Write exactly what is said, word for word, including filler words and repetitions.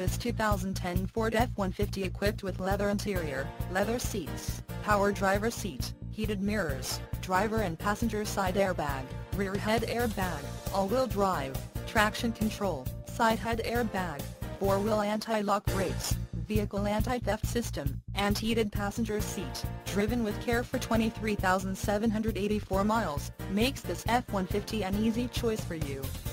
This two thousand ten Ford F one fifty equipped with leather interior, leather seats, power driver seat, heated mirrors, driver and passenger side airbag, rear head airbag, all-wheel drive, traction control, side head airbag, four-wheel anti-lock brakes, vehicle anti-theft system, and heated passenger seat, driven with care for twenty-three thousand seven hundred eighty-four miles, makes this F one fifty an easy choice for you.